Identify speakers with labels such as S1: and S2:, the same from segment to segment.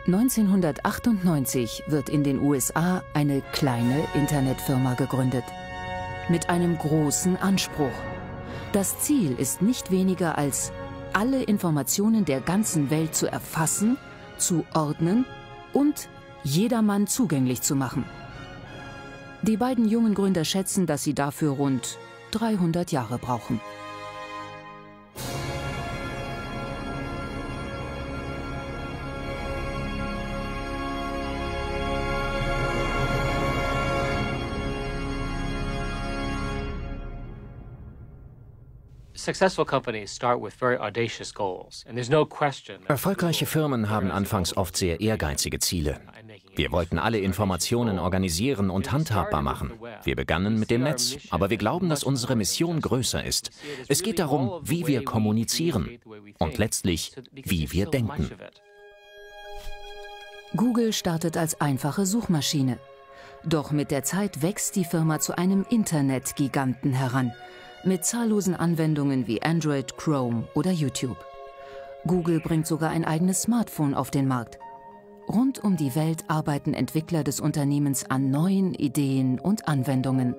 S1: 1998 wird in den USA eine kleine Internetfirma gegründet. Mit einem großen Anspruch. Das Ziel ist nicht weniger als, alle Informationen der ganzen Welt zu erfassen, zu ordnen und jedermann zugänglich zu machen. Die beiden jungen Gründer schätzen, dass sie dafür rund 300 Jahre brauchen.
S2: Erfolgreiche Firmen haben anfangs oft sehr ehrgeizige Ziele. Wir wollten alle Informationen organisieren und handhabbar machen. Wir begannen mit dem Netz, aber wir glauben, dass unsere Mission größer ist. Es geht darum, wie wir kommunizieren und letztlich, wie wir denken.
S1: Google startet als einfache Suchmaschine. Doch mit der Zeit wächst die Firma zu einem Internetgiganten heran. Mit zahllosen Anwendungen wie Android, Chrome oder YouTube. Google bringt sogar ein eigenes Smartphone auf den Markt. Rund um die Welt arbeiten Entwickler des Unternehmens an neuen Ideen und Anwendungen.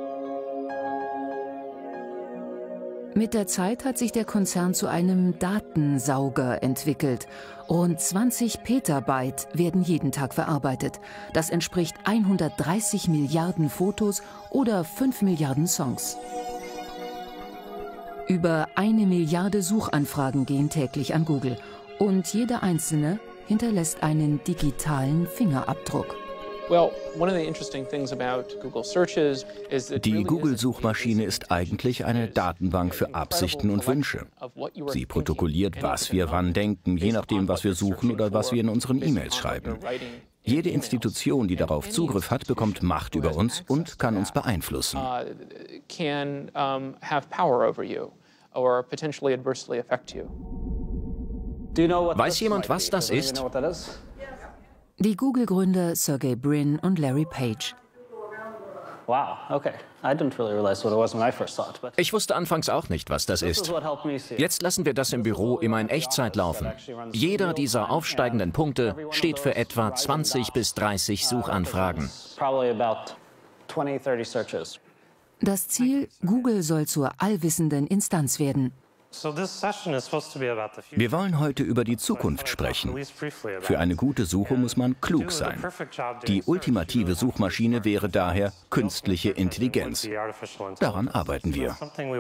S1: Mit der Zeit hat sich der Konzern zu einem Datensauger entwickelt. Rund 20 Petabyte werden jeden Tag verarbeitet. Das entspricht 130 Milliarden Fotos oder 5 Milliarden Songs. Über 1 Milliarde Suchanfragen gehen täglich an Google und jede einzelne hinterlässt einen digitalen Fingerabdruck.
S3: Die Google-Suchmaschine ist eigentlich eine Datenbank für Absichten und Wünsche. Sie protokolliert, was wir wann denken, je nachdem, was wir suchen oder was wir in unseren E-Mails schreiben. Jede Institution, die darauf Zugriff hat, bekommt Macht über uns und kann uns beeinflussen.
S2: Weiß jemand, was das ist?
S1: Die Google-Gründer Sergey Brin und Larry Page.
S2: Ich wusste anfangs auch nicht, was das ist. Jetzt lassen wir das im Büro immer in Echtzeit laufen. Jeder dieser aufsteigenden Punkte steht für etwa 20 bis 30 Suchanfragen.
S1: Das Ziel, Google soll zur allwissenden Instanz werden.
S3: Wir wollen heute über die Zukunft sprechen. Für eine gute Suche muss man klug sein. Die ultimative Suchmaschine wäre daher künstliche Intelligenz. Daran arbeiten wir.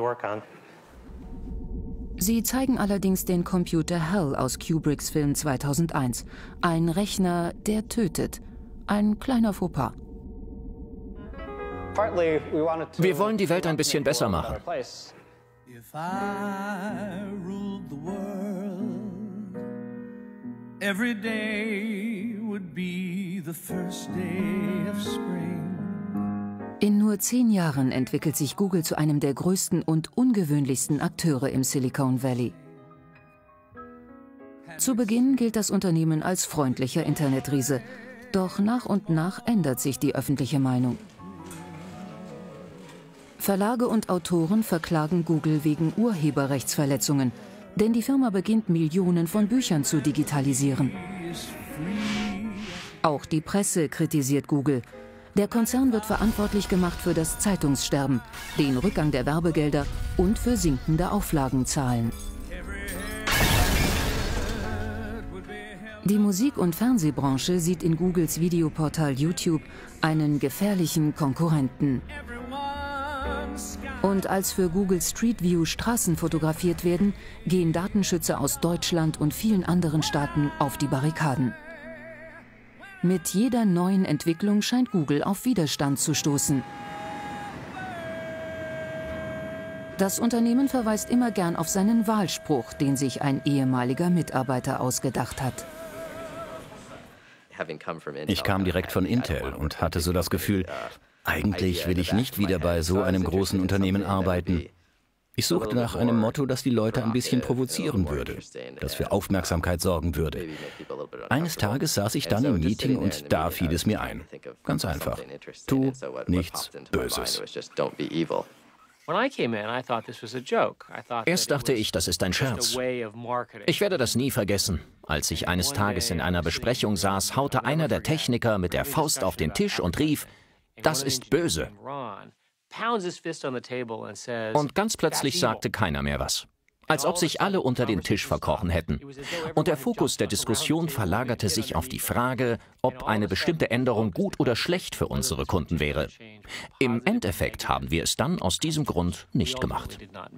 S1: Sie zeigen allerdings den Computer Hell aus Kubricks Film 2001. Ein Rechner, der tötet. Ein kleiner Fauxpas.
S2: Wir wollen die Welt ein bisschen besser machen.
S4: If I ruled the world, every day would be the first day of spring.
S1: In nur 10 Jahren entwickelt sich Google zu einem der größten und ungewöhnlichsten Akteure im Silicon Valley. Zu Beginn gilt das Unternehmen als freundlicher Internetriese, doch nach und nach ändert sich die öffentliche Meinung. Verlage und Autoren verklagen Google wegen Urheberrechtsverletzungen, denn die Firma beginnt, Millionen von Büchern zu digitalisieren. Auch die Presse kritisiert Google. Der Konzern wird verantwortlich gemacht für das Zeitungssterben, den Rückgang der Werbegelder und für sinkende Auflagenzahlen. Die Musik- und Fernsehbranche sieht in Googles Videoportal YouTube einen gefährlichen Konkurrenten. Und als für Google Street View Straßen fotografiert werden, gehen Datenschützer aus Deutschland und vielen anderen Staaten auf die Barrikaden. Mit jeder neuen Entwicklung scheint Google auf Widerstand zu stoßen. Das Unternehmen verweist immer gern auf seinen Wahlspruch, den sich ein ehemaliger Mitarbeiter ausgedacht hat.
S3: Ich kam direkt von Intel und hatte so das Gefühl, eigentlich will ich nicht wieder bei so einem großen Unternehmen arbeiten. Ich suchte nach einem Motto, das die Leute ein bisschen provozieren würde, das für Aufmerksamkeit sorgen würde. Eines Tages saß ich dann im Meeting und da fiel es mir ein. Ganz einfach. Tu nichts Böses.
S2: Erst dachte ich, das ist ein Scherz. Ich werde das nie vergessen. Als ich eines Tages in einer Besprechung saß, haute einer der Techniker mit der Faust auf den Tisch und rief: „Das ist böse." Und ganz plötzlich sagte keiner mehr was. Als ob sich alle unter den Tisch verkrochen hätten. Und der Fokus der Diskussion verlagerte sich auf die Frage, ob eine bestimmte Änderung gut oder schlecht für unsere Kunden wäre. Im Endeffekt haben wir es dann aus diesem Grund nicht gemacht.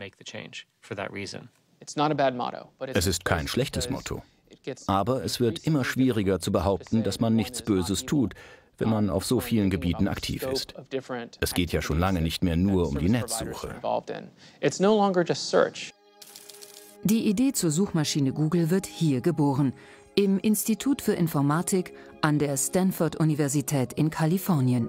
S3: Es ist kein schlechtes Motto. Aber es wird immer schwieriger zu behaupten, dass man nichts Böses tut, wenn man auf so vielen Gebieten aktiv ist. Es geht ja schon lange nicht mehr nur um die Netzsuche.
S1: Die Idee zur Suchmaschine Google wird hier geboren, im Institut für Informatik an der Stanford-Universität in Kalifornien.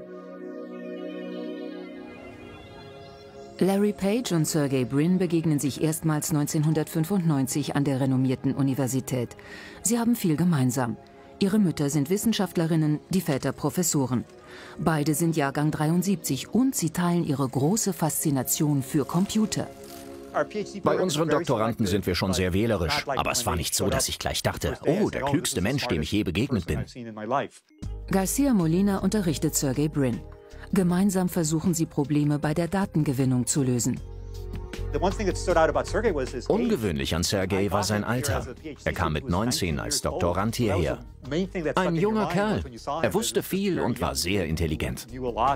S1: Larry Page und Sergey Brin begegnen sich erstmals 1995 an der renommierten Universität. Sie haben viel gemeinsam. Ihre Mütter sind Wissenschaftlerinnen, die Väter Professoren. Beide sind Jahrgang 73 und sie teilen ihre große Faszination für Computer.
S2: Bei unseren Doktoranden sind wir schon sehr wählerisch, aber es war nicht so, dass ich gleich dachte: oh, der klügste Mensch, dem ich je begegnet bin.
S1: Garcia Molina unterrichtet Sergey Brin. Gemeinsam versuchen sie, Probleme bei der Datengewinnung zu lösen.
S2: Ungewöhnlich an Sergey war sein Alter. Er kam mit 19 als Doktorand hierher. Ein junger Kerl. Er wusste viel und war sehr intelligent.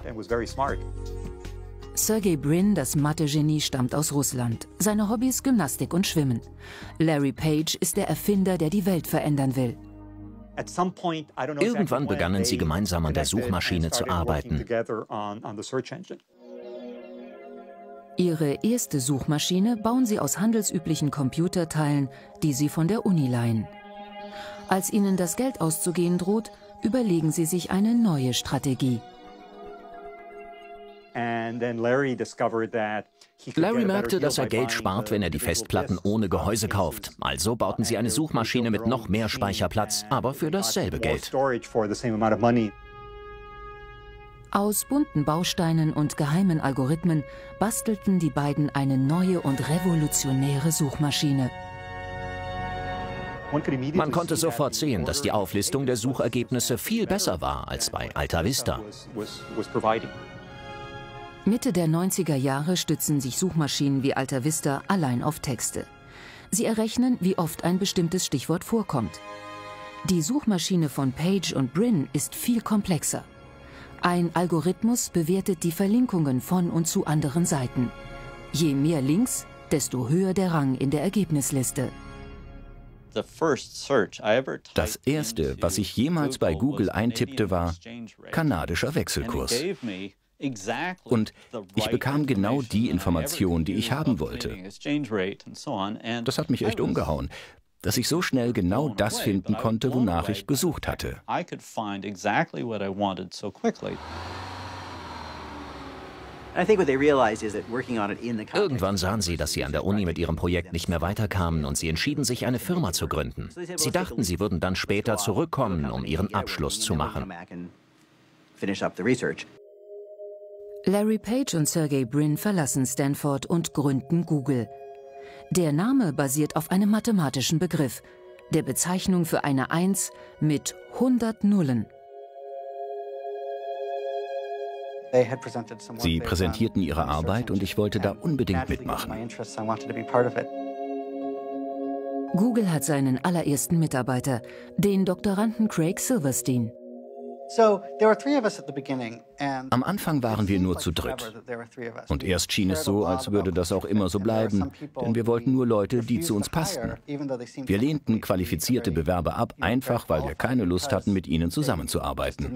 S1: Sergey Brin, das Mathe-Genie, stammt aus Russland. Seine Hobbys Gymnastik und Schwimmen. Larry Page ist der Erfinder, der die Welt verändern will.
S2: Irgendwann begannen sie gemeinsam an der Suchmaschine zu arbeiten.
S1: Ihre erste Suchmaschine bauen sie aus handelsüblichen Computerteilen, die sie von der Uni leihen. Als ihnen das Geld auszugehen droht, überlegen sie sich eine neue Strategie.
S2: Larry merkte, dass er Geld spart, wenn er die Festplatten ohne Gehäuse kauft. Also bauten sie eine Suchmaschine mit noch mehr Speicherplatz, aber für dasselbe Geld.
S1: Aus bunten Bausteinen und geheimen Algorithmen bastelten die beiden eine neue und revolutionäre Suchmaschine.
S2: Man konnte sofort sehen, dass die Auflistung der Suchergebnisse viel besser war als bei Alta Vista.
S1: Mitte der 90er Jahre stützen sich Suchmaschinen wie Alta Vista allein auf Texte. Sie errechnen, wie oft ein bestimmtes Stichwort vorkommt. Die Suchmaschine von Page und Brin ist viel komplexer. Ein Algorithmus bewertet die Verlinkungen von und zu anderen Seiten. Je mehr Links, desto höher der Rang in der Ergebnisliste.
S3: Das erste, was ich jemals bei Google eintippte, war kanadischer Wechselkurs. Und ich bekam genau die Information, die ich haben wollte. Das hat mich echt umgehauen, dass ich so schnell genau das finden konnte, wonach ich gesucht hatte.
S2: Irgendwann sahen sie, dass sie an der Uni mit ihrem Projekt nicht mehr weiterkamen und sie entschieden sich, eine Firma zu gründen. Sie dachten, sie würden dann später zurückkommen, um ihren Abschluss zu machen.
S1: Larry Page und Sergey Brin verlassen Stanford und gründen Google. Der Name basiert auf einem mathematischen Begriff, der Bezeichnung für eine 1 mit 100 Nullen.
S3: Sie präsentierten ihre Arbeit und ich wollte da unbedingt mitmachen.
S1: Google hat seinen allerersten Mitarbeiter, den Doktoranden Craig Silverstein.
S3: Am Anfang waren wir nur zu dritt. Und erst schien es so, als würde das auch immer so bleiben, denn wir wollten nur Leute, die zu uns passten. Wir lehnten qualifizierte Bewerber ab, einfach weil wir keine Lust hatten, mit ihnen zusammenzuarbeiten.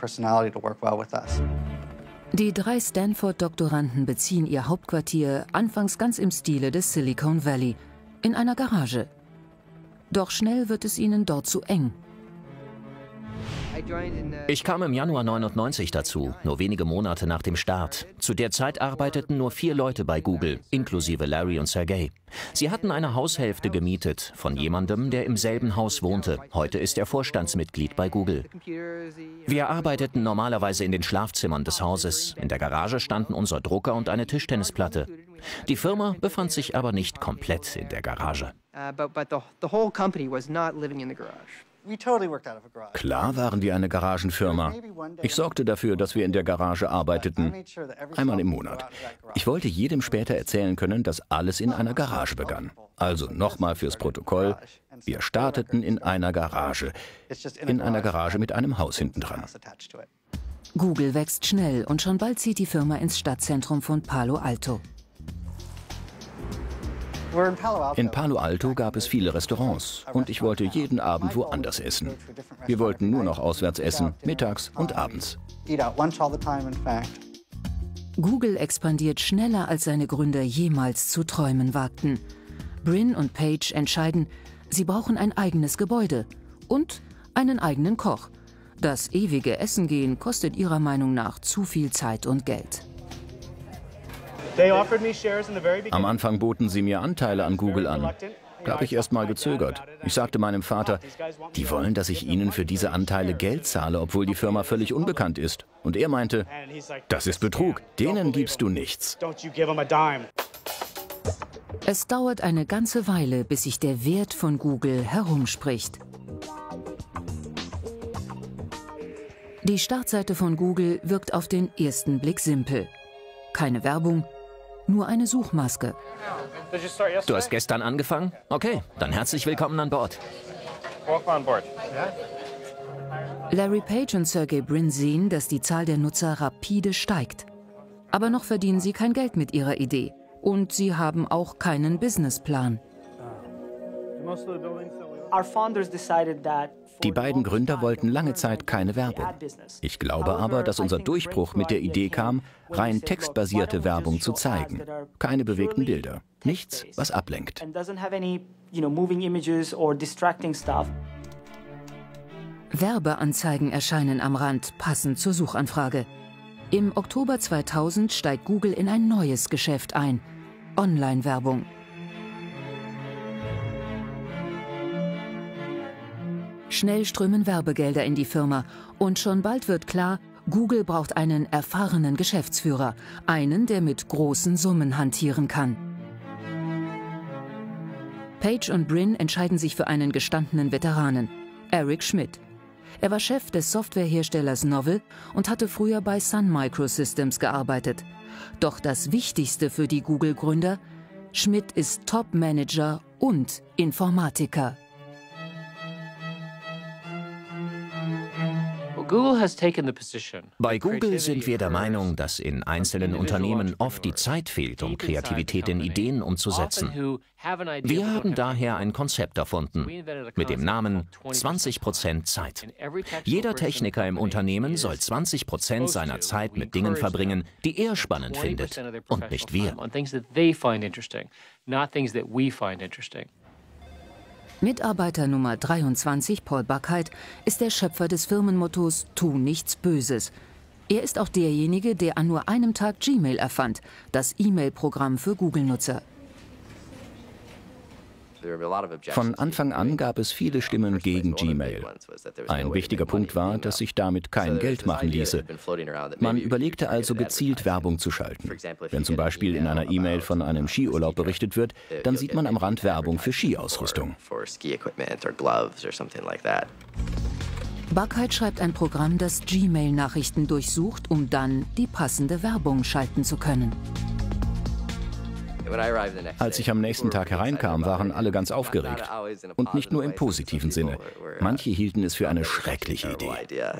S1: Die 3 Stanford-Doktoranden beziehen ihr Hauptquartier anfangs ganz im Stile des Silicon Valley, in einer Garage. Doch schnell wird es ihnen dort zu eng.
S2: Ich kam im Januar 99 dazu, nur wenige Monate nach dem Start. Zu der Zeit arbeiteten nur 4 Leute bei Google, inklusive Larry und Sergey. Sie hatten eine Haushälfte gemietet von jemandem, der im selben Haus wohnte. Heute ist er Vorstandsmitglied bei Google. Wir arbeiteten normalerweise in den Schlafzimmern des Hauses. In der Garage standen unser Drucker und eine Tischtennisplatte. Die Firma befand sich aber nicht komplett in der Garage.
S3: Klar waren wir eine Garagenfirma. Ich sorgte dafür, dass wir in der Garage arbeiteten. Einmal im Monat. Ich wollte jedem später erzählen können, dass alles in einer Garage begann. Also nochmal fürs Protokoll. Wir starteten in einer Garage. In einer Garage mit einem Haus hinten dran.
S1: Google wächst schnell und schon bald zieht die Firma ins Stadtzentrum von Palo Alto.
S3: In Palo Alto gab es viele Restaurants und ich wollte jeden Abend woanders essen. Wir wollten nur noch auswärts essen, mittags und abends.
S1: Google expandiert schneller, als seine Gründer jemals zu träumen wagten. Brin und Page entscheiden, sie brauchen ein eigenes Gebäude und einen eigenen Koch. Das ewige Essen gehen kostet ihrer Meinung nach zu viel Zeit und Geld.
S3: Am Anfang boten sie mir Anteile an Google an. Da habe ich erst mal gezögert. Ich sagte meinem Vater, die wollen, dass ich ihnen für diese Anteile Geld zahle, obwohl die Firma völlig unbekannt ist. Und er meinte, das ist Betrug, denen gibst du nichts.
S1: Es dauert eine ganze Weile, bis sich der Wert von Google herumspricht. Die Startseite von Google wirkt auf den ersten Blick simpel. Keine Werbung, nur eine Suchmaske.
S2: Du hast gestern angefangen? Okay, dann herzlich willkommen an Bord.
S1: Larry Page und Sergey Brin sehen, dass die Zahl der Nutzer rapide steigt. Aber noch verdienen sie kein Geld mit ihrer Idee. Und sie haben auch keinen Businessplan.
S3: Die beiden Gründer wollten lange Zeit keine Werbung. Ich glaube aber, dass unser Durchbruch mit der Idee kam, rein textbasierte Werbung zu zeigen. Keine bewegten Bilder. Nichts, was ablenkt.
S1: Werbeanzeigen erscheinen am Rand, passend zur Suchanfrage. Im Oktober 2000 steigt Google in ein neues Geschäft ein: Online-Werbung. Schnell strömen Werbegelder in die Firma und schon bald wird klar, Google braucht einen erfahrenen Geschäftsführer, einen, der mit großen Summen hantieren kann. Page und Brin entscheiden sich für einen gestandenen Veteranen, Eric Schmidt. Er war Chef des Softwareherstellers Novell und hatte früher bei Sun Microsystems gearbeitet. Doch das Wichtigste für die Google-Gründer: Schmidt ist Top-Manager und Informatiker.
S2: Bei Google sind wir der Meinung, dass in einzelnen Unternehmen oft die Zeit fehlt, um Kreativität in Ideen umzusetzen. Wir haben daher ein Konzept erfunden mit dem Namen 20% Zeit. Jeder Techniker im Unternehmen soll 20% seiner Zeit mit Dingen verbringen, die er spannend findet und nicht wir.
S1: Mitarbeiter Nummer 23, Paul Buckheit, ist der Schöpfer des Firmenmottos »Tu nichts Böses«. Er ist auch derjenige, der an nur einem Tag Gmail erfand, das E-Mail-Programm für Google-Nutzer.
S3: Von Anfang an gab es viele Stimmen gegen Gmail. Ein wichtiger Punkt war, dass sich damit kein Geld machen ließe. Man überlegte also gezielt Werbung zu schalten. Wenn zum Beispiel in einer E-Mail von einem Skiurlaub berichtet wird, dann sieht man am Rand Werbung für Skiausrüstung.
S1: Buckheit schreibt ein Programm, das Gmail-Nachrichten durchsucht, um dann die passende Werbung schalten zu können.
S3: Als ich am nächsten Tag hereinkam, waren alle ganz aufgeregt. Und nicht nur im positiven Sinne. Manche hielten es für eine schreckliche Idee.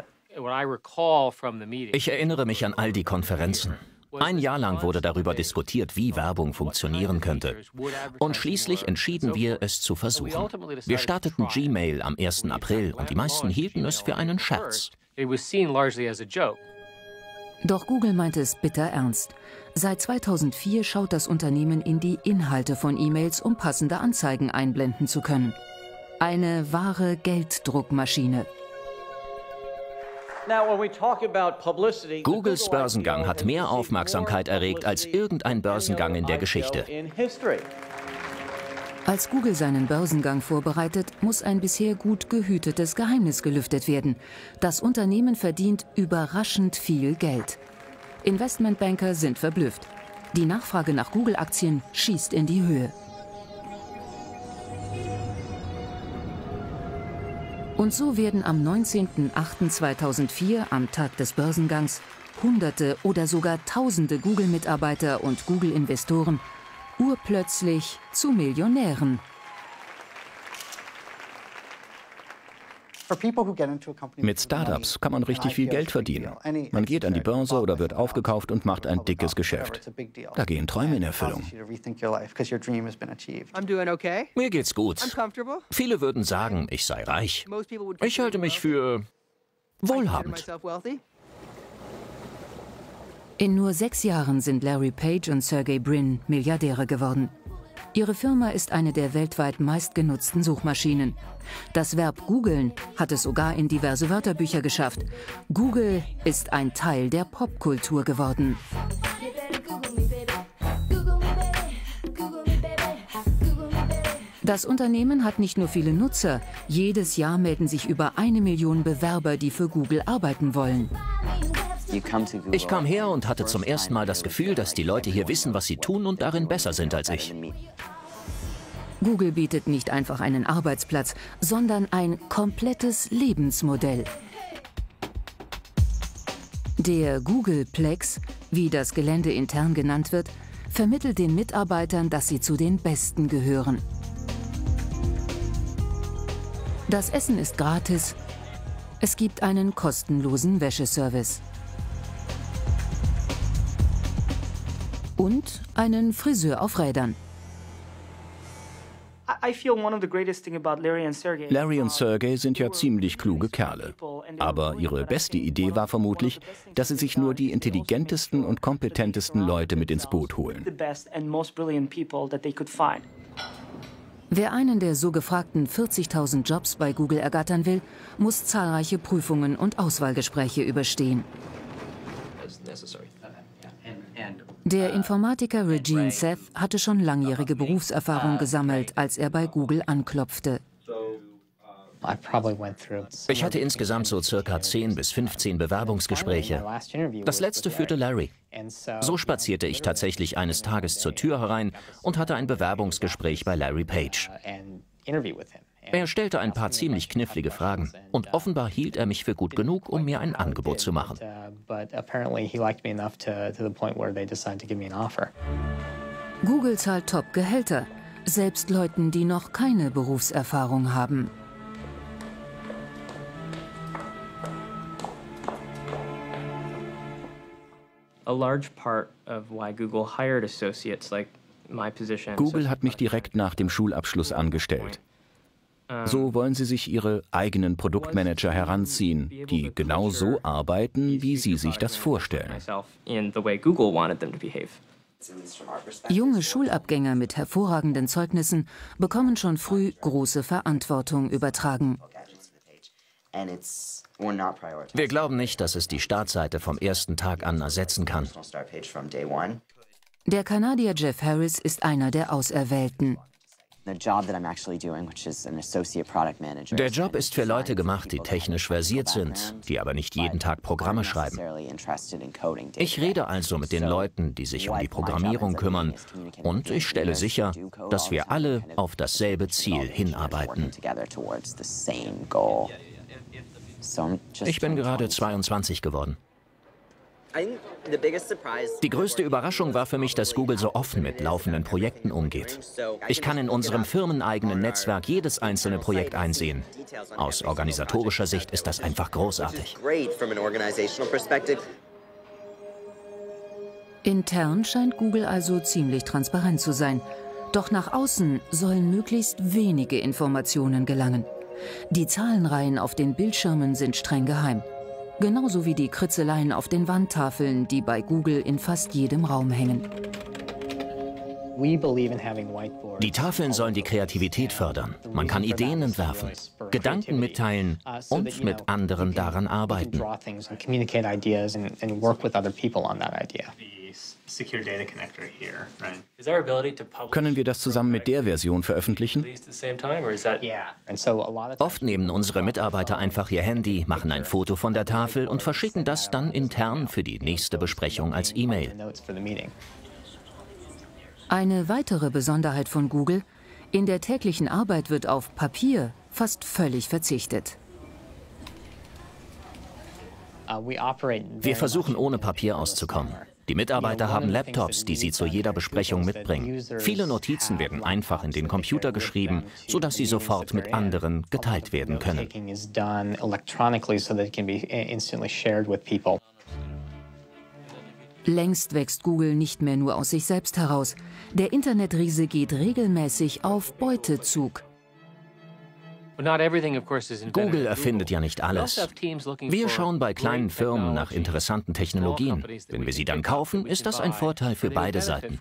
S2: Ich erinnere mich an all die Konferenzen. Ein Jahr lang wurde darüber diskutiert, wie Werbung funktionieren könnte. Und schließlich entschieden wir, es zu versuchen. Wir starteten Gmail am 1. April und die meisten hielten es für einen Scherz.
S1: Doch Google meinte es bitter ernst. Seit 2004 schaut das Unternehmen in die Inhalte von E-Mails, um passende Anzeigen einblenden zu können. Eine wahre Gelddruckmaschine.
S2: Googles Börsengang hat mehr Aufmerksamkeit erregt als irgendein Börsengang in der Geschichte.
S1: Als Google seinen Börsengang vorbereitet, muss ein bisher gut gehütetes Geheimnis gelüftet werden. Das Unternehmen verdient überraschend viel Geld. Investmentbanker sind verblüfft. Die Nachfrage nach Google-Aktien schießt in die Höhe. Und so werden am 19.08.2004, am Tag des Börsengangs, Hunderte oder sogar Tausende Google-Mitarbeiter und Google-Investoren urplötzlich zu Millionären.
S3: Mit Startups kann man richtig viel Geld verdienen. Man geht an die Börse oder wird aufgekauft und macht ein dickes Geschäft. Da gehen Träume in Erfüllung.
S2: Mir geht's gut. Viele würden sagen, ich sei reich. Ich halte mich für wohlhabend.
S1: In nur 6 Jahren sind Larry Page und Sergey Brin Milliardäre geworden. Ihre Firma ist eine der weltweit meistgenutzten Suchmaschinen. Das Verb googeln hat es sogar in diverse Wörterbücher geschafft. Google ist ein Teil der Popkultur geworden. Das Unternehmen hat nicht nur viele Nutzer. Jedes Jahr melden sich über 1 Million Bewerber, die für Google arbeiten wollen.
S2: Ich kam her und hatte zum ersten Mal das Gefühl, dass die Leute hier wissen, was sie tun und darin besser sind als ich.
S1: Google bietet nicht einfach einen Arbeitsplatz, sondern ein komplettes Lebensmodell. Der Googleplex, wie das Gelände intern genannt wird, vermittelt den Mitarbeitern, dass sie zu den Besten gehören. Das Essen ist gratis. Es gibt einen kostenlosen Wäscheservice. Und einen Friseur auf Rädern.
S3: Larry und Sergey sind ja ziemlich kluge Kerle. Aber ihre beste Idee war vermutlich, dass sie sich nur die intelligentesten und kompetentesten Leute mit ins Boot holen.
S1: Wer einen der so gefragten 40.000 Jobs bei Google ergattern will, muss zahlreiche Prüfungen und Auswahlgespräche überstehen. Der Informatiker Regine Seth hatte schon langjährige Berufserfahrung gesammelt, als er bei Google anklopfte.
S2: Ich hatte insgesamt so circa 10 bis 15 Bewerbungsgespräche. Das letzte führte Larry. So spazierte ich tatsächlich eines Tages zur Tür herein und hatte ein Bewerbungsgespräch bei Larry Page. Er stellte ein paar ziemlich knifflige Fragen und offenbar hielt er mich für gut genug, um mir ein Angebot zu machen.
S1: Google zahlt Top-Gehälter, selbst Leuten, die noch keine Berufserfahrung haben.
S3: Google hat mich direkt nach dem Schulabschluss angestellt. So wollen sie sich ihre eigenen Produktmanager heranziehen, die genau so arbeiten, wie sie sich das vorstellen.
S1: Junge Schulabgänger mit hervorragenden Zeugnissen bekommen schon früh große Verantwortung übertragen.
S2: Wir glauben nicht, dass es die Startseite vom ersten Tag an ersetzen kann.
S1: Der Kanadier Jeff Harris ist einer der Auserwählten.
S2: Der Job ist für Leute gemacht, die technisch versiert sind, die aber nicht jeden Tag Programme schreiben. Ich rede also mit den Leuten, die sich um die Programmierung kümmern, und ich stelle sicher, dass wir alle auf dasselbe Ziel hinarbeiten. Ich bin gerade 22 geworden. Die größte Überraschung war für mich, dass Google so offen mit laufenden Projekten umgeht. Ich kann in unserem firmeneigenen Netzwerk jedes einzelne Projekt einsehen. Aus organisatorischer Sicht ist das einfach großartig.
S1: Intern scheint Google also ziemlich transparent zu sein. Doch nach außen sollen möglichst wenige Informationen gelangen. Die Zahlenreihen auf den Bildschirmen sind streng geheim. Genauso wie die Kritzeleien auf den Wandtafeln, die bei Google in fast jedem Raum hängen.
S2: Die Tafeln sollen die Kreativität fördern. Man kann Ideen entwerfen, Gedanken mitteilen und mit anderen daran arbeiten.
S3: Können wir das zusammen mit der Version veröffentlichen?
S2: Oft nehmen unsere Mitarbeiter einfach ihr Handy, machen ein Foto von der Tafel und verschicken das dann intern für die nächste Besprechung als E-Mail.
S1: Eine weitere Besonderheit von Google: In der täglichen Arbeit wird auf Papier fast völlig verzichtet.
S2: Wir versuchen, ohne Papier auszukommen. Die Mitarbeiter haben Laptops, die sie zu jeder Besprechung mitbringen. Viele Notizen werden einfach in den Computer geschrieben, sodass sie sofort mit anderen geteilt werden können.
S1: Längst wächst Google nicht mehr nur aus sich selbst heraus. Der Internetriese geht regelmäßig auf Beutezug.
S2: Google erfindet ja nicht alles. Wir schauen bei kleinen Firmen nach interessanten Technologien. Wenn wir sie dann kaufen, ist das ein Vorteil für beide Seiten.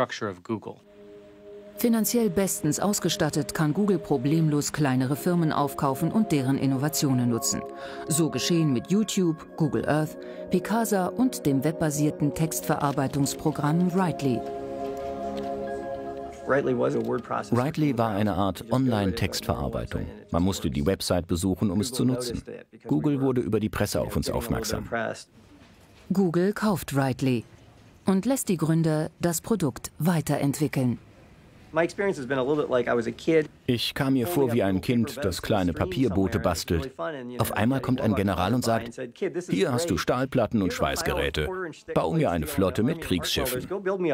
S1: Finanziell bestens ausgestattet kann Google problemlos kleinere Firmen aufkaufen und deren Innovationen nutzen. So geschehen mit YouTube, Google Earth, Picasa und dem webbasierten Textverarbeitungsprogramm Writely.
S3: Writely war eine Art Online-Textverarbeitung. Man musste die Website besuchen, um es zu nutzen. Google wurde über die Presse auf uns aufmerksam.
S1: Google kauft Writely und lässt die Gründer das Produkt weiterentwickeln.
S3: Ich kam mir vor wie ein Kind, das kleine Papierboote bastelt. Auf einmal kommt ein General und sagt: Hier hast du Stahlplatten und Schweißgeräte. Bau mir eine Flotte mit Kriegsschiffen.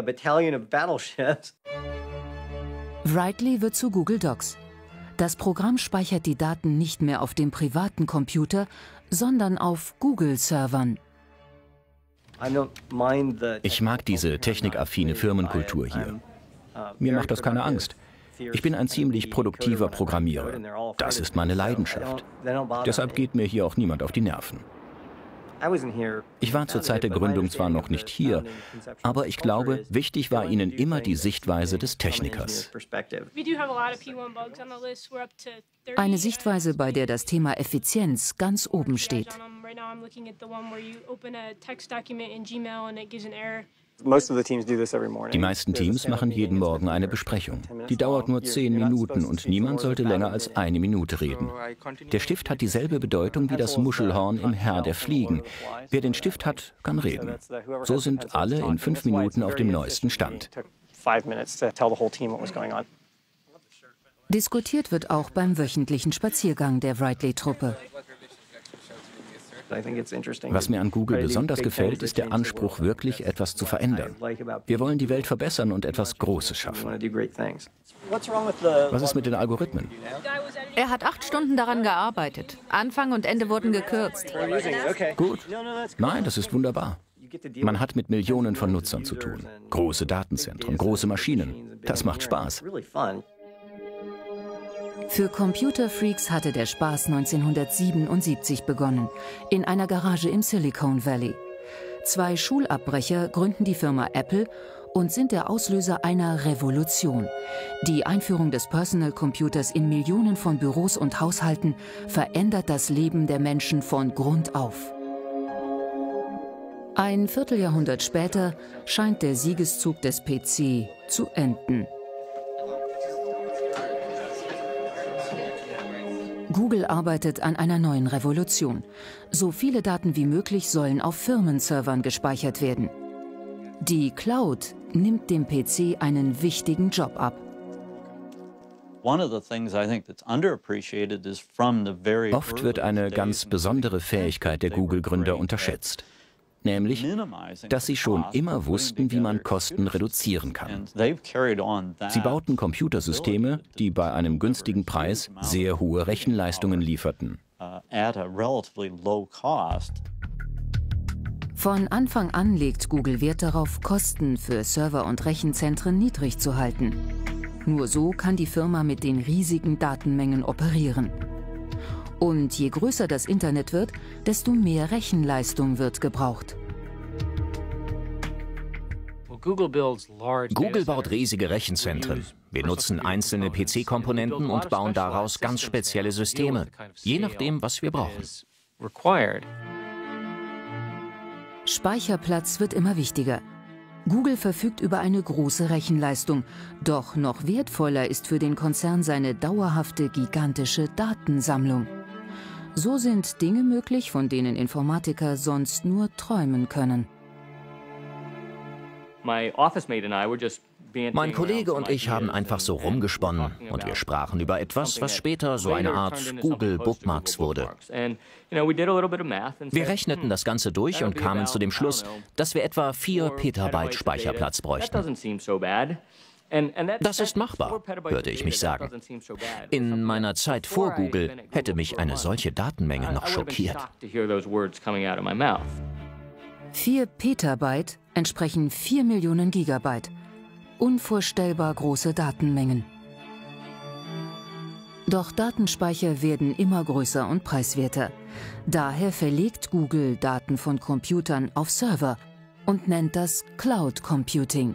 S1: Writely wird zu Google Docs. Das Programm speichert die Daten nicht mehr auf dem privaten Computer, sondern auf Google-Servern.
S3: Ich mag diese technikaffine Firmenkultur hier. Mir macht das keine Angst. Ich bin ein ziemlich produktiver Programmierer. Das ist meine Leidenschaft. Deshalb geht mir hier auch niemand auf die Nerven. Ich war zur Zeit der Gründung zwar noch nicht hier, aber ich glaube, wichtig war ihnen immer die Sichtweise des Technikers.
S1: Eine Sichtweise, bei der das Thema Effizienz ganz oben steht.
S3: Die meisten Teams machen jeden Morgen eine Besprechung. Die dauert nur 10 Minuten und niemand sollte länger als 1 Minute reden. Der Stift hat dieselbe Bedeutung wie das Muschelhorn im Herr der Fliegen. Wer den Stift hat, kann reden. So sind alle in 5 Minuten auf dem neuesten Stand.
S1: Diskutiert wird auch beim wöchentlichen Spaziergang der Writely-Truppe.
S3: Was mir an Google besonders gefällt, ist der Anspruch, wirklich etwas zu verändern. Wir wollen die Welt verbessern und etwas Großes schaffen. Was ist mit den Algorithmen?
S5: Er hat 8 Stunden daran gearbeitet. Anfang und Ende wurden gekürzt.
S3: Gut. Nein, das ist wunderbar. Man hat mit Millionen von Nutzern zu tun. Große Datenzentren, große Maschinen. Das macht Spaß.
S1: Für Computerfreaks hatte der Spaß 1977 begonnen, in einer Garage im Silicon Valley. 2 Schulabbrecher gründen die Firma Apple und sind der Auslöser einer Revolution. Die Einführung des Personal Computers in Millionen von Büros und Haushalten verändert das Leben der Menschen von Grund auf. Ein Vierteljahrhundert später scheint der Siegeszug des PC zu enden. Google arbeitet an einer neuen Revolution. So viele Daten wie möglich sollen auf Firmenservern gespeichert werden. Die Cloud nimmt dem PC einen wichtigen Job ab.
S3: Oft wird eine ganz besondere Fähigkeit der Google-Gründer unterschätzt. Nämlich, dass sie schon immer wussten, wie man Kosten reduzieren kann. Sie bauten Computersysteme, die bei einem günstigen Preis sehr hohe Rechenleistungen lieferten.
S1: Von Anfang an legt Google Wert darauf, Kosten für Server und Rechenzentren niedrig zu halten. Nur so kann die Firma mit den riesigen Datenmengen operieren. Und je größer das Internet wird, desto mehr Rechenleistung wird gebraucht.
S2: Google baut riesige Rechenzentren. Wir nutzen einzelne PC-Komponenten und bauen daraus ganz spezielle Systeme, je nachdem, was wir brauchen.
S1: Speicherplatz wird immer wichtiger. Google verfügt über eine große Rechenleistung. Doch noch wertvoller ist für den Konzern seine dauerhafte, gigantische Datensammlung. So sind Dinge möglich, von denen Informatiker sonst nur träumen können.
S2: Mein Kollege und ich haben einfach so rumgesponnen und wir sprachen über etwas, was später so eine Art Google Bookmarks wurde. Wir rechneten das Ganze durch und kamen zu dem Schluss, dass wir etwa 4 Petabyte Speicherplatz bräuchten. Das ist machbar, hörte ich mich sagen. In meiner Zeit vor Google hätte mich eine solche Datenmenge noch schockiert.
S1: 4 Petabyte entsprechen 4 Millionen Gigabyte. Unvorstellbar große Datenmengen. Doch Datenspeicher werden immer größer und preiswerter. Daher verlegt Google Daten von Computern auf Server und nennt das Cloud Computing.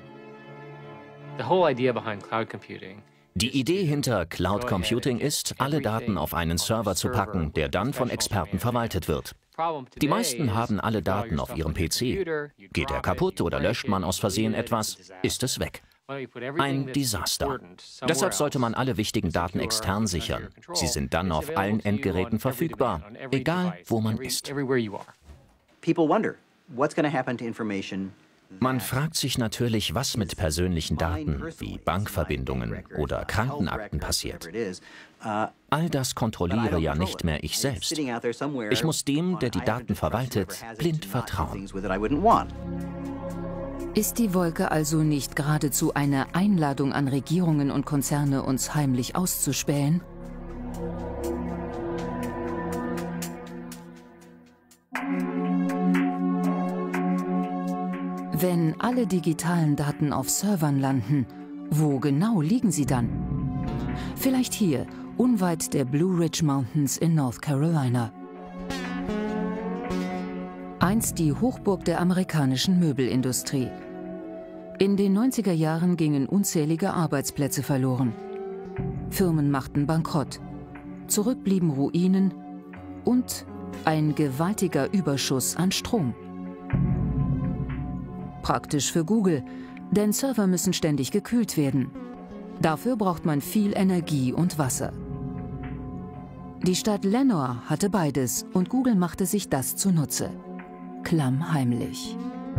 S2: Die Idee hinter Cloud Computing ist, alle Daten auf einen Server zu packen, der dann von Experten verwaltet wird. Die meisten haben alle Daten auf ihrem PC. Geht er kaputt oder löscht man aus Versehen etwas, ist es weg. Ein Desaster. Deshalb sollte man alle wichtigen Daten extern sichern. Sie sind dann auf allen Endgeräten verfügbar, egal wo man ist. Man fragt sich natürlich, was mit persönlichen Daten wie Bankverbindungen oder Krankenakten passiert. All das kontrolliere ja nicht mehr ich selbst. Ich muss dem, der die Daten verwaltet, blind vertrauen.
S1: Ist die Wolke also nicht geradezu eine Einladung an Regierungen und Konzerne, uns heimlich auszuspähen? Wenn alle digitalen Daten auf Servern landen, wo genau liegen sie dann? Vielleicht hier, unweit der Blue Ridge Mountains in North Carolina. Einst die Hochburg der amerikanischen Möbelindustrie. In den 90er Jahren gingen unzählige Arbeitsplätze verloren. Firmen machten bankrott. Zurück blieben Ruinen und ein gewaltiger Überschuss an Strom. Praktisch für Google, denn Server müssen ständig gekühlt werden. Dafür braucht man viel Energie und Wasser. Die Stadt Lenoir hatte beides und Google machte sich das zunutze. Klammheimlich.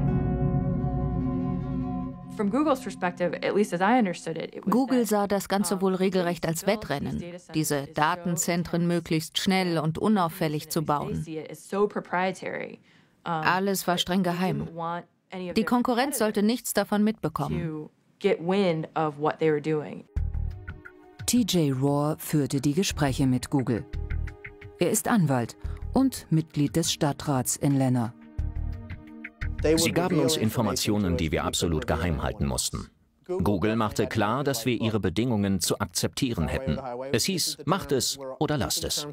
S5: Google sah das Ganze wohl regelrecht als Wettrennen, diese Datenzentren möglichst schnell und unauffällig zu bauen. Alles war streng geheim. Die Konkurrenz sollte nichts davon mitbekommen.
S1: TJ Rohr führte die Gespräche mit Google. Er ist Anwalt und Mitglied des Stadtrats in Lenoir.
S2: Sie gaben uns Informationen, die wir absolut geheim halten mussten. Google machte klar, dass wir ihre Bedingungen zu akzeptieren hätten. Es hieß, macht es oder lasst es.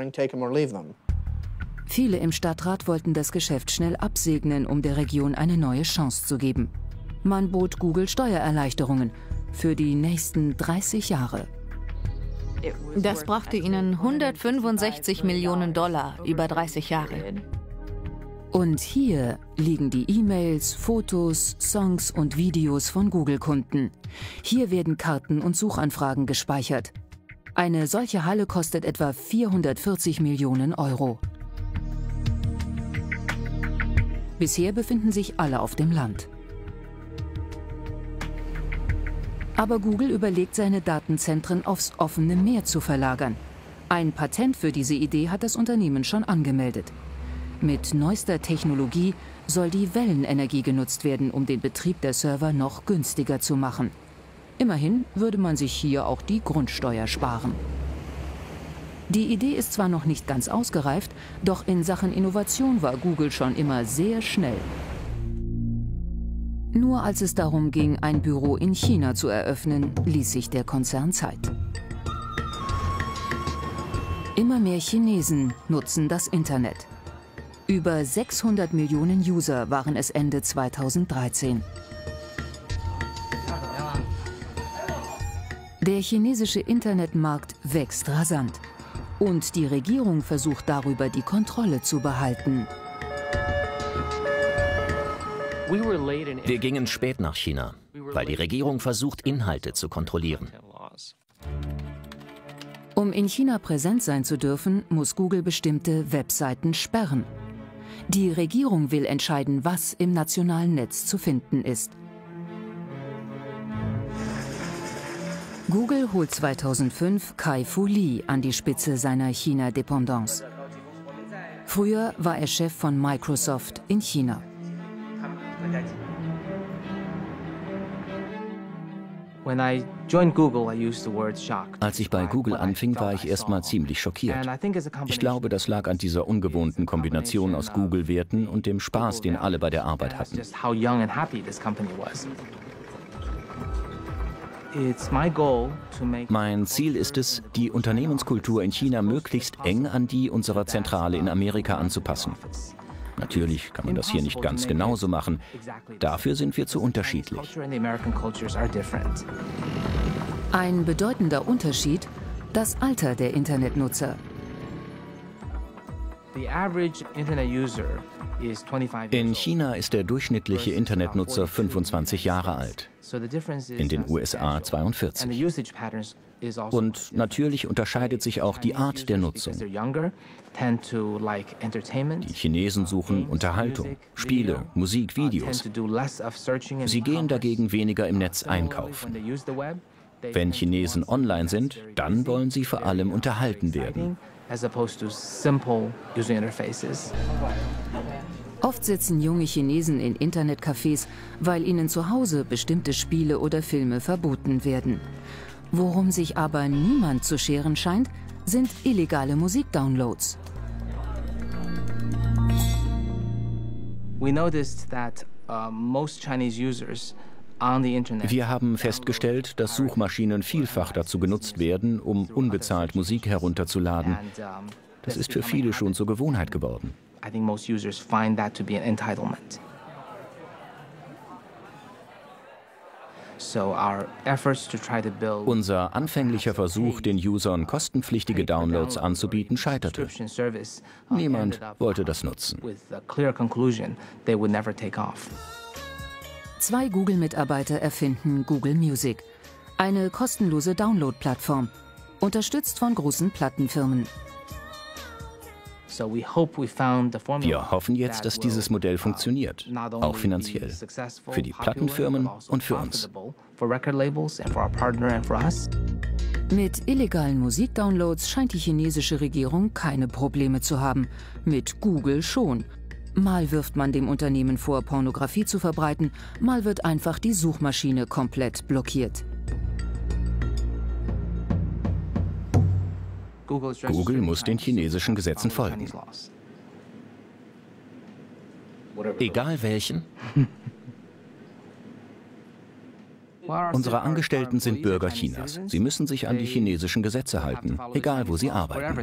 S1: Viele im Stadtrat wollten das Geschäft schnell absegnen, um der Region eine neue Chance zu geben. Man bot Google Steuererleichterungen für die nächsten 30 Jahre.
S5: Das brachte ihnen 165 Millionen Dollar über 30 Jahre.
S1: Und hier liegen die E-Mails, Fotos, Songs und Videos von Google-Kunden. Hier werden Karten und Suchanfragen gespeichert. Eine solche Halle kostet etwa 440 Millionen Euro. Bisher befinden sich alle auf dem Land. Aber Google überlegt, seine Datenzentren aufs offene Meer zu verlagern. Ein Patent für diese Idee hat das Unternehmen schon angemeldet. Mit neuester Technologie soll die Wellenenergie genutzt werden, um den Betrieb der Server noch günstiger zu machen. Immerhin würde man sich hier auch die Grundsteuer sparen. Die Idee ist zwar noch nicht ganz ausgereift, doch in Sachen Innovation war Google schon immer sehr schnell. Nur als es darum ging, ein Büro in China zu eröffnen, ließ sich der Konzern Zeit. Immer mehr Chinesen nutzen das Internet. Über 600 Millionen User waren es Ende 2013. Der chinesische Internetmarkt wächst rasant. Und die Regierung versucht darüber, die Kontrolle zu behalten.
S2: Wir gingen spät nach China, weil die Regierung versucht, Inhalte zu kontrollieren.
S1: Um in China präsent sein zu dürfen, muss Google bestimmte Webseiten sperren. Die Regierung will entscheiden, was im nationalen Netz zu finden ist. Google holt 2005 Kai-Fu Lee an die Spitze seiner China-Dependance. Früher war er Chef von Microsoft in China.
S3: Als ich bei Google anfing, war ich erstmal ziemlich schockiert. Ich glaube, das lag an dieser ungewohnten Kombination aus Google-Werten und dem Spaß, den alle bei der Arbeit hatten. Mein Ziel ist es, die Unternehmenskultur in China möglichst eng an die unserer Zentrale in Amerika anzupassen. Natürlich kann man das hier nicht ganz genauso machen. Dafür sind wir zu unterschiedlich.
S1: Ein bedeutender Unterschied: das Alter der Internetnutzer.
S3: In China ist der durchschnittliche Internetnutzer 25 Jahre alt, in den USA 42. Und natürlich unterscheidet sich auch die Art der Nutzung. Die Chinesen suchen Unterhaltung, Spiele, Musik, Videos. Sie gehen dagegen weniger im Netz einkaufen. Wenn Chinesen online sind, dann wollen sie vor allem unterhalten werden.
S1: Oft sitzen junge Chinesen in Internetcafés, weil ihnen zu Hause bestimmte Spiele oder Filme verboten werden. Worum sich aber niemand zu scheren scheint, sind illegale Musikdownloads.
S3: Wir haben festgestellt, dass Suchmaschinen vielfach dazu genutzt werden, um unbezahlt Musik herunterzuladen. Das ist für viele schon zur Gewohnheit geworden. Unser anfänglicher Versuch, den Usern kostenpflichtige Downloads anzubieten, scheiterte. Niemand wollte das nutzen.
S1: 2 Google-Mitarbeiter erfinden Google Music, eine kostenlose Download-Plattform, unterstützt von großen Plattenfirmen.
S3: Wir hoffen jetzt, dass dieses Modell funktioniert, auch finanziell, für die Plattenfirmen und für uns.
S1: Mit illegalen Musikdownloads scheint die chinesische Regierung keine Probleme zu haben, mit Google schon. Mal wirft man dem Unternehmen vor, Pornografie zu verbreiten, mal wird einfach die Suchmaschine komplett blockiert.
S3: Google muss den chinesischen Gesetzen folgen.
S2: Egal welchen?
S3: Unsere Angestellten sind Bürger Chinas. Sie müssen sich an die chinesischen Gesetze halten, egal wo sie arbeiten.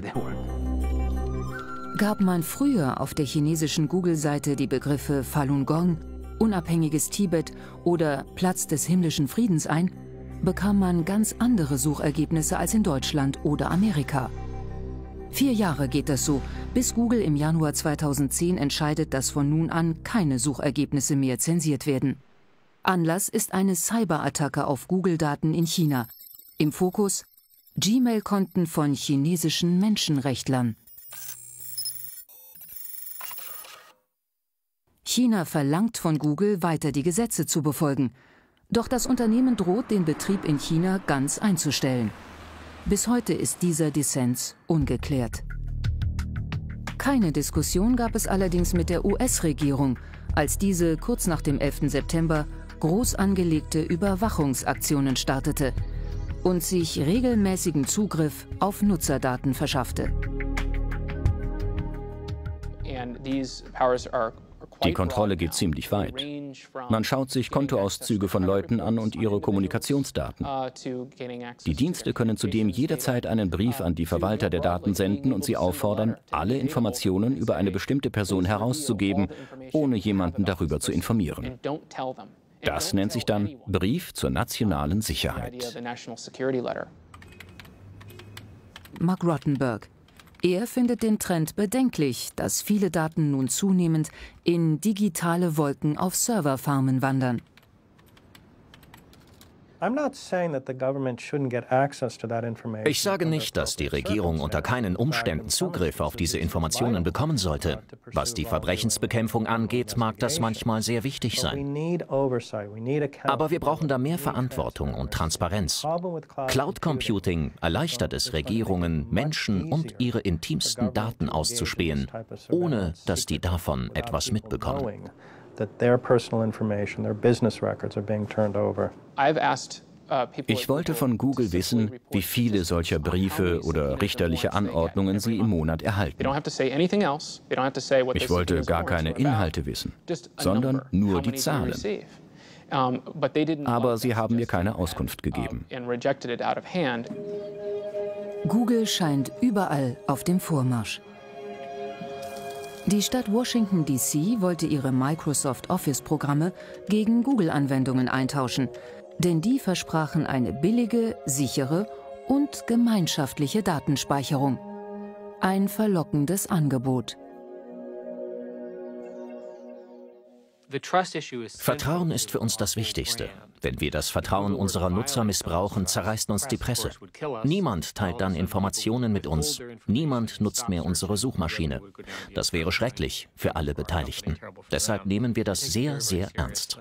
S1: Gab man früher auf der chinesischen Google-Seite die Begriffe Falun Gong, unabhängiges Tibet oder Platz des himmlischen Friedens ein, bekam man ganz andere Suchergebnisse als in Deutschland oder Amerika. 4 Jahre geht das so, bis Google im Januar 2010 entscheidet, dass von nun an keine Suchergebnisse mehr zensiert werden. Anlass ist eine Cyberattacke auf Google-Daten in China. Im Fokus Gmail-Konten von chinesischen Menschenrechtlern. China verlangt von Google, weiter die Gesetze zu befolgen. Doch das Unternehmen droht, den Betrieb in China ganz einzustellen. Bis heute ist dieser Dissens ungeklärt. Keine Diskussion gab es allerdings mit der US-Regierung, als diese kurz nach dem 11. September groß angelegte Überwachungsaktionen startete und sich regelmäßigen Zugriff auf Nutzerdaten verschaffte.
S3: Die Kontrolle geht ziemlich weit. Man schaut sich Kontoauszüge von Leuten an und ihre Kommunikationsdaten. Die Dienste können zudem jederzeit einen Brief an die Verwalter der Daten senden und sie auffordern, alle Informationen über eine bestimmte Person herauszugeben, ohne jemanden darüber zu informieren. Das nennt sich dann Brief zur nationalen Sicherheit.
S1: Mark Rottenberg. Er findet den Trend bedenklich, dass viele Daten nun zunehmend in digitale Wolken auf Serverfarmen wandern.
S2: Ich sage nicht, dass die Regierung unter keinen Umständen Zugriff auf diese Informationen bekommen sollte. Was die Verbrechensbekämpfung angeht, mag das manchmal sehr wichtig sein. Aber wir brauchen da mehr Verantwortung und Transparenz. Cloud Computing erleichtert es Regierungen, Menschen und ihre intimsten Daten auszuspähen, ohne dass die davon etwas mitbekommen.
S3: Ich wollte von Google wissen, wie viele solcher Briefe oder richterliche Anordnungen sie im Monat erhalten. Ich wollte gar keine Inhalte wissen, sondern nur die Zahlen. Aber sie haben mir keine Auskunft gegeben.
S1: Google scheint überall auf dem Vormarsch. Die Stadt Washington, D.C. wollte ihre Microsoft Office-Programme gegen Google-Anwendungen eintauschen, denn die versprachen eine billige, sichere und gemeinschaftliche Datenspeicherung. Ein verlockendes Angebot.
S2: Vertrauen ist für uns das Wichtigste. Wenn wir das Vertrauen unserer Nutzer missbrauchen, zerreißt uns die Presse. Niemand teilt dann Informationen mit uns. Niemand nutzt mehr unsere Suchmaschine. Das wäre schrecklich für alle Beteiligten. Deshalb nehmen wir das sehr, sehr ernst.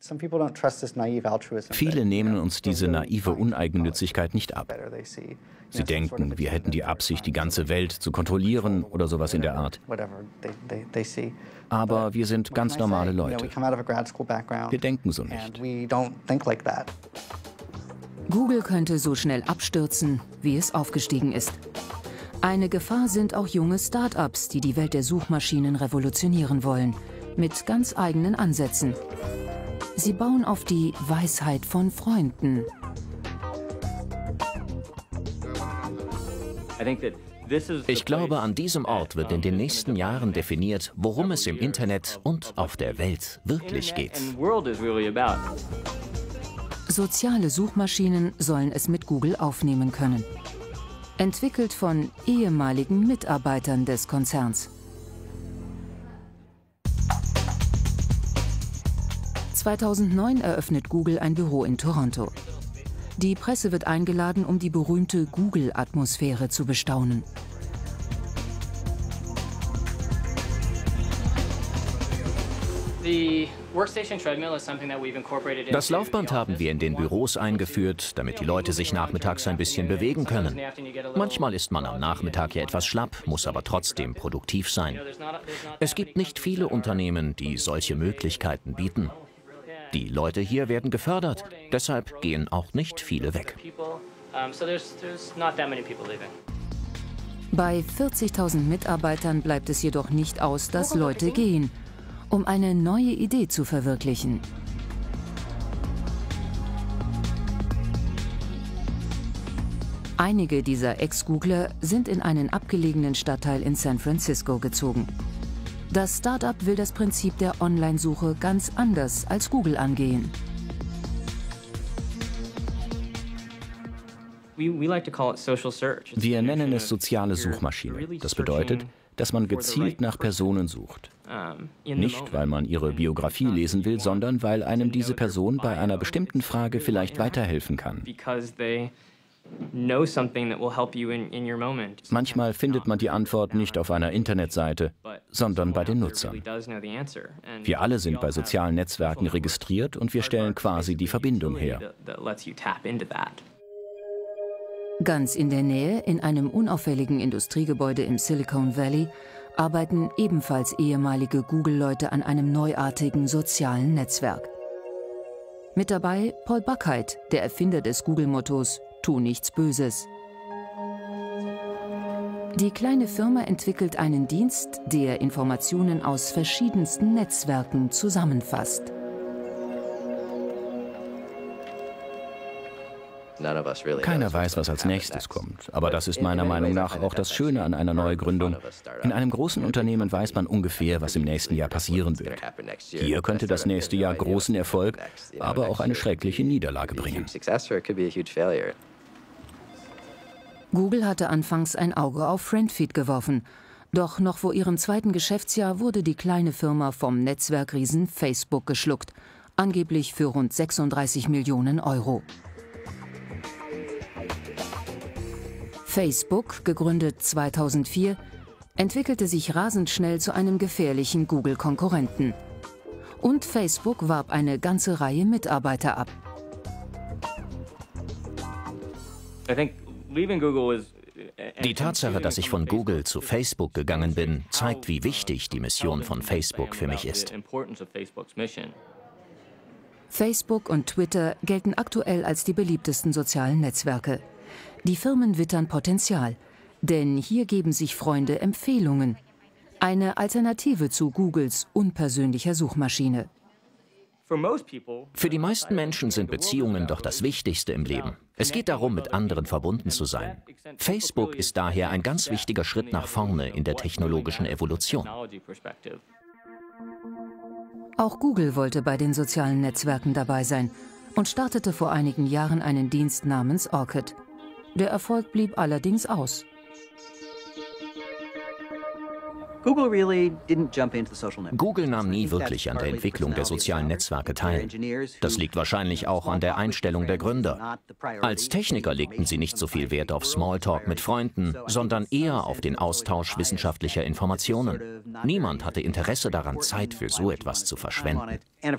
S3: Viele nehmen uns diese naive Uneigennützigkeit nicht ab. Sie denken, wir hätten die Absicht, die ganze Welt zu kontrollieren oder sowas in der Art. Aber wir sind ganz normale Leute. Wir denken so nicht.
S1: Google könnte so schnell abstürzen, wie es aufgestiegen ist. Eine Gefahr sind auch junge Start-ups, die die Welt der Suchmaschinen revolutionieren wollen, mit ganz eigenen Ansätzen. Sie bauen auf die Weisheit von Freunden.
S2: Ich glaube, an diesem Ort wird in den nächsten Jahren definiert, worum es im Internet und auf der Welt wirklich geht.
S1: Soziale Suchmaschinen sollen es mit Google aufnehmen können. Entwickelt von ehemaligen Mitarbeitern des Konzerns. 2009 eröffnet Google ein Büro in Toronto. Die Presse wird eingeladen, um die berühmte Google-Atmosphäre zu bestaunen.
S2: Das Laufband haben wir in den Büros eingeführt, damit die Leute sich nachmittags ein bisschen bewegen können. Manchmal ist man am Nachmittag ja etwas schlapp, muss aber trotzdem produktiv sein. Es gibt nicht viele Unternehmen, die solche Möglichkeiten bieten. Die Leute hier werden gefördert, deshalb gehen auch nicht viele weg.
S1: Bei 40.000 Mitarbeitern bleibt es jedoch nicht aus, dass Leute gehen, um eine neue Idee zu verwirklichen. Einige dieser Ex-Googler sind in einen abgelegenen Stadtteil in San Francisco gezogen. Das Start-up will das Prinzip der Online-Suche ganz anders als Google angehen.
S3: Wir nennen es soziale Suchmaschine. Das bedeutet, dass man gezielt nach Personen sucht. Nicht, weil man ihre Biografie lesen will, sondern weil einem diese Person bei einer bestimmten Frage vielleicht weiterhelfen kann. Manchmal findet man die Antwort nicht auf einer Internetseite, sondern bei den Nutzern. Wir alle sind bei sozialen Netzwerken registriert und wir stellen quasi die Verbindung her.
S1: Ganz in der Nähe, in einem unauffälligen Industriegebäude im Silicon Valley, arbeiten ebenfalls ehemalige Google-Leute an einem neuartigen sozialen Netzwerk. Mit dabei Paul Buchheit, der Erfinder des Google-Mottos „Tu nichts Böses". Die kleine Firma entwickelt einen Dienst, der Informationen aus verschiedensten Netzwerken zusammenfasst.
S3: Keiner weiß, was als nächstes kommt. Aber das ist meiner Meinung nach auch das Schöne an einer Neugründung. In einem großen Unternehmen weiß man ungefähr, was im nächsten Jahr passieren wird. Hier könnte das nächste Jahr großen Erfolg, aber auch eine schreckliche Niederlage bringen.
S1: Google hatte anfangs ein Auge auf Friendfeed geworfen. Doch noch vor ihrem zweiten Geschäftsjahr wurde die kleine Firma vom Netzwerkriesen Facebook geschluckt. angeblich für rund 36 Millionen Euro. Facebook, gegründet 2004, entwickelte sich rasend schnell zu einem gefährlichen Google-Konkurrenten. Und Facebook warb eine ganze Reihe Mitarbeiter ab.
S2: Die Tatsache, dass ich von Google zu Facebook gegangen bin, zeigt, wie wichtig die Mission von Facebook für mich ist.
S1: Facebook und Twitter gelten aktuell als die beliebtesten sozialen Netzwerke. Die Firmen wittern Potenzial, denn hier geben sich Freunde Empfehlungen. Eine Alternative zu Googles unpersönlicher Suchmaschine.
S2: Für die meisten Menschen sind Beziehungen doch das Wichtigste im Leben. Es geht darum, mit anderen verbunden zu sein. Facebook ist daher ein ganz wichtiger Schritt nach vorne in der technologischen Evolution.
S1: Auch Google wollte bei den sozialen Netzwerken dabei sein und startete vor einigen Jahren einen Dienst namens Orkut. Der Erfolg blieb allerdings aus.
S2: Google nahm nie wirklich an der Entwicklung der sozialen Netzwerke teil. Das liegt wahrscheinlich auch an der Einstellung der Gründer. Als Techniker legten sie nicht so viel Wert auf Smalltalk mit Freunden, sondern eher auf den Austausch wissenschaftlicher Informationen. Niemand hatte Interesse daran, Zeit für so etwas zu verschwenden.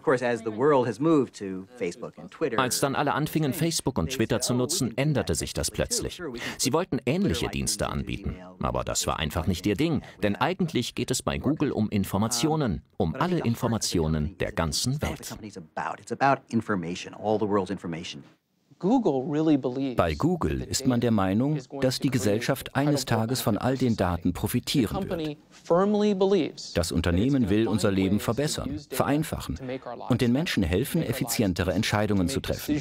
S2: Als dann alle anfingen, Facebook und Twitter zu nutzen, änderte sich das plötzlich. Sie wollten ähnliche Dienste anbieten, aber das war einfach nicht ihr Ding, denn eigentlich geht es bei Google um Informationen, um alle Informationen der ganzen Welt.
S3: Bei Google ist man der Meinung, dass die Gesellschaft eines Tages von all den Daten profitieren wird. Das Unternehmen will unser Leben verbessern, vereinfachen und den Menschen helfen, effizientere Entscheidungen zu treffen.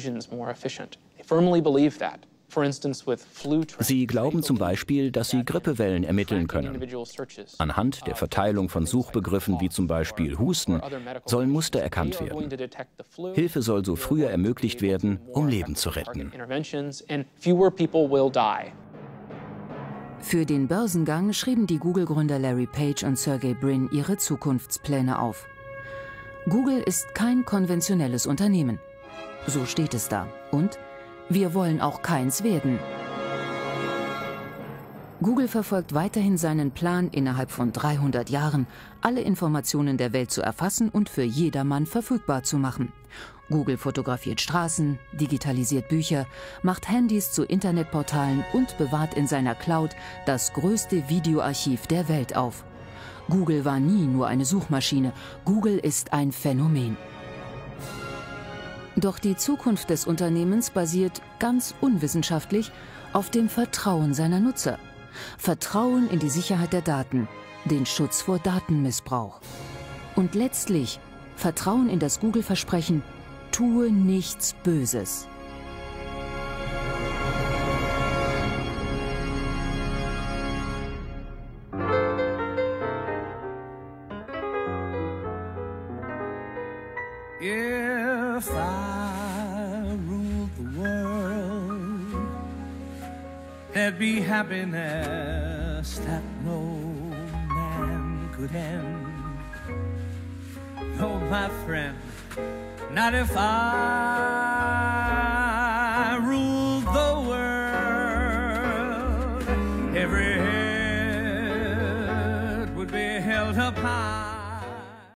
S3: Sie glauben zum Beispiel, dass sie Grippewellen ermitteln können. Anhand der Verteilung von Suchbegriffen wie zum Beispiel Husten sollen Muster erkannt werden. Hilfe soll so früher ermöglicht werden, um Leben zu retten.
S1: Für den Börsengang schrieben die Google-Gründer Larry Page und Sergey Brin ihre Zukunftspläne auf. Google ist kein konventionelles Unternehmen. So steht es da. Und wir wollen auch keins werden. Google verfolgt weiterhin seinen Plan, innerhalb von 300 Jahren alle Informationen der Welt zu erfassen und für jedermann verfügbar zu machen. Google fotografiert Straßen, digitalisiert Bücher, macht Handys zu Internetportalen und bewahrt in seiner Cloud das größte Videoarchiv der Welt auf. Google war nie nur eine Suchmaschine. Google ist ein Phänomen. Doch die Zukunft des Unternehmens basiert ganz unwissenschaftlich auf dem Vertrauen seiner Nutzer. Vertrauen in die Sicherheit der Daten, den Schutz vor Datenmissbrauch. Und letztlich Vertrauen in das Google-Versprechen: tue nichts Böses.
S4: If I ruled the world, there'd be happiness that no man could end. No, my friend, not if I